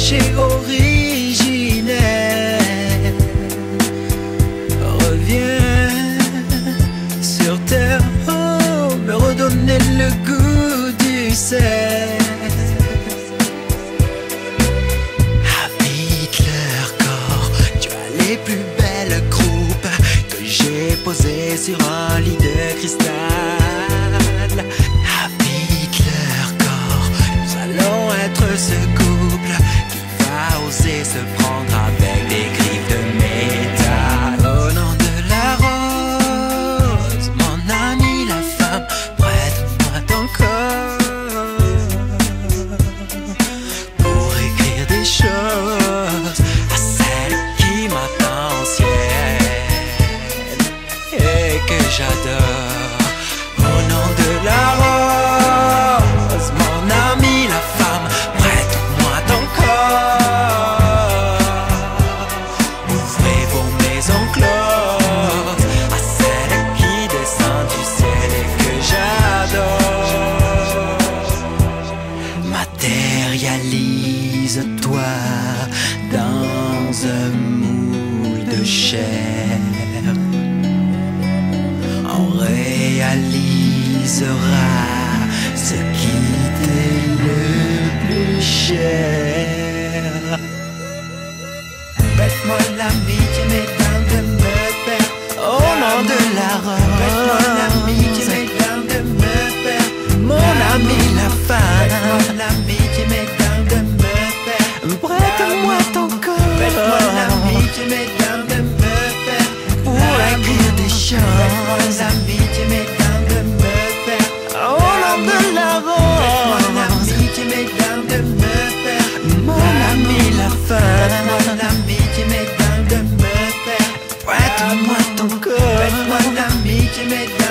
péché originel. Reviens sur terre, oh, me redonner le goût du sel. Habite leur corps, tu as les plus belles croupes que j'ai posées sur un lit de cristal. Habite leur corps, nous allons être ce couple qui va oser se prendre avec des griffes de métal. Au nom de la rose, mon ami la femme, prête-moi ton corps pour écrire des choses à celle qui m'attend au ciel et que j'adore. Au nom de la rose, mon ami la femme, prête-moi ton corps. Ouvrez vos maisons closes à celle qui descend du ciel et que j'adore. Matérialise-toi dans un moule de chair. On réalisera ce qui t'est le plus cher. Prête-moi l'amitié, mesdames, de me faire au nom de la rose. Prête-moi l'amitié, mesdames, de me faire mon ami la femme. Prête-moi l'amitié, mesdames, de me faire prête-moi ton corps. Prête-moi l'amitié, mesdames, de me faire pour écrire des chants. Prête-moi l'amitié, mesdames, de me faire au nom de la rose. Prête-moi l'amitié, mesdames, de me faire mon ami la femme. Prête-moi l'amitié, mesdames, de me faire prête-moi ton corps. Prête-moi l'amitié, mesdames.